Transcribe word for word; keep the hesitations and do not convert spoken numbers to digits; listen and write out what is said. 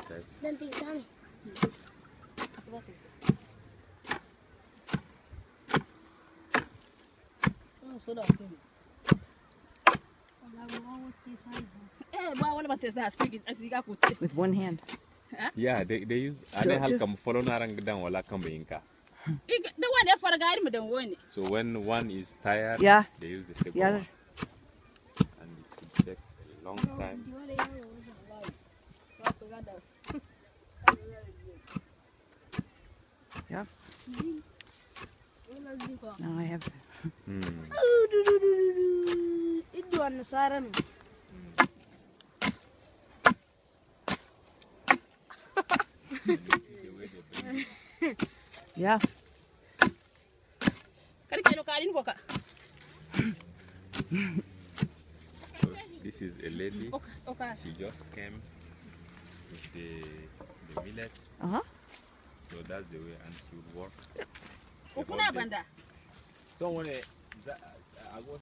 inside. Don't think so. With one hand. Yeah, they they use. Ane halkam follow narang dan wala kambayinka. The one there for the guy, but don't win. So when one is tired, Yeah. they use the second Yeah. one. And it could take a long time. Yeah. Now I have. Hmm. Itu an saran. Yeah. So this is a lady. She just came with the, the millet. Uh huh. So that's the way, and she would work. Okuna banda. Someone, I was